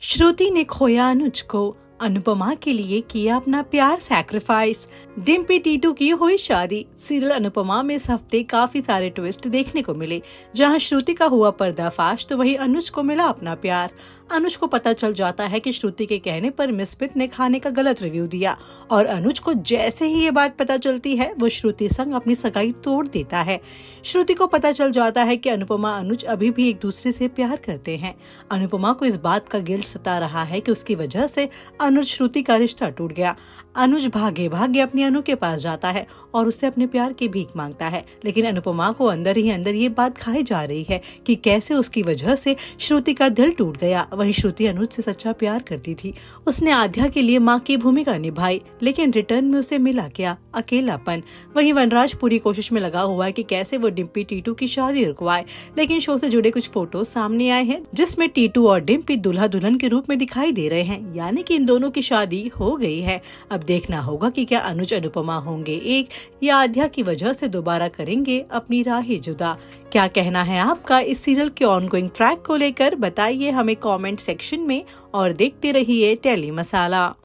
श्रुति ने खोया अनुज को, अनुपमा के लिए किया अपना प्यार सैक्रिफाइस। डिम्पी टीटू की हुई शादी। सीरियल अनुपमा में इस हफ्ते काफी सारे ट्विस्ट देखने को मिले। जहां श्रुति का हुआ पर्दाफाश तो वहीं अनुज को मिला अपना प्यार। अनुज को पता चल जाता है कि श्रुति के कहने पर मिसपित ने खाने का गलत रिव्यू दिया और अनुज को जैसे ही ये बात पता चलती है वो श्रुति संग अपनी सगाई तोड़ देता है। श्रुति को पता चल जाता है कि अनुपमा अनुज अभी भी एक दूसरे से प्यार करते हैं। अनुपमा को इस बात का गिल्ट सता रहा है कि उसकी वजह से अनुज श्रुति का रिश्ता टूट गया। अनुज भागे भागे अपनी अनु के पास जाता है और उससे अपने प्यार की भीख मांगता है, लेकिन अनुपमा को अंदर ही अंदर ये बात खाई जा रही है कि कैसे उसकी वजह से श्रुति का दिल टूट गया। वही श्रुति अनुज से सच्चा प्यार करती थी। उसने आध्या के लिए माँ की भूमिका निभाई, लेकिन रिटर्न में उसे मिला क्या? अकेलापन। वहीं वनराज पूरी कोशिश में लगा हुआ है कि कैसे वो डिम्पी टीटू की शादी रुकवाए, लेकिन शो से जुड़े कुछ फोटो सामने आए हैं जिसमें टीटू और डिम्पी दुल्हा दुल्हन के रूप में दिखाई दे रहे हैं, यानी कि इन दोनों की शादी हो गई है। अब देखना होगा कि क्या अनुज अनुपमा होंगे एक या आध्या की वजह से दोबारा करेंगे अपनी राहें जुदा। क्या कहना है आपका इस सीरियल के ऑनगोइंग ट्रैक को लेकर? बताइए हमें कमेंट सेक्शन में और देखते रहिए टेली मसाला।